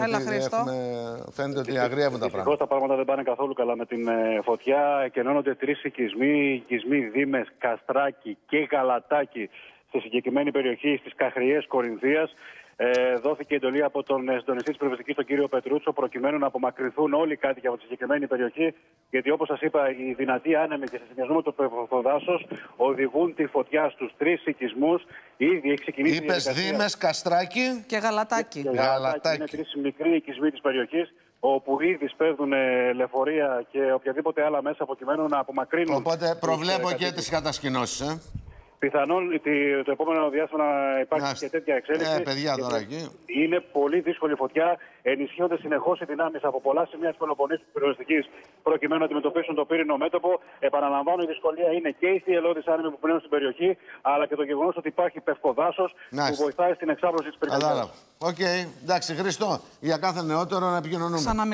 Έλα, Χρήστο. Φαίνεται ότι αγριεύουν τα πράγματα. Δυστυχώς τα πράγματα δεν πάνε καθόλου καλά με την φωτιά. Εκενώνονται 3 οικισμοί Δήμες, Καστράκι και Γαλατάκι στη συγκεκριμένη περιοχή, στις Καχριές Κορινθίας. Δόθηκε εντολή από τον συντονιστή της πυροσβεστικής, τον κύριο Πετρούτσο, προκειμένου να απομακρυνθούν όλοι οι κάτοικοι από τη συγκεκριμένη περιοχή. Γιατί, όπως σας είπα, οι δυνατοί άνεμοι και σε συνδυασμό με το πευκοδάσος οδηγούν τη φωτιά στους 3 οικισμούς. Ήδη έχει ξεκινήσει. Είπες Δήμες, Καστράκι και Γαλατάκι. Είναι 3 μικροί οικισμοί της περιοχής, όπου ήδη σπέβδουν λεωφορεία και οποιαδήποτε άλλα μέσα προκειμένου να απομακρύνουν. Οπότε προβλέπω και τις κατασκηνώσεις, Πιθανόν το επόμενο διάστημα να υπάρξει και τέτοια εξέλιξη. Παιδιά, τώρα εκεί. Είναι πολύ δύσκολη φωτιά. Ενισχύονται συνεχώς οι δυνάμεις από πολλά σημεία της Πελοποννήσου της πυροσβεστικής προκειμένου να αντιμετωπίσουν το πύρινο μέτωπο. Επαναλαμβάνω, η δυσκολία είναι και οι θυελλώδεις άνεμοι που πνέουν στην περιοχή, αλλά και το γεγονός ότι υπάρχει πευκοδάσος που βοηθάει στην εξάπλωση της πυρκαγιάς. Οκ, εντάξει, Χρήστο, για κάθε νεότερο να επικοινωνούμε.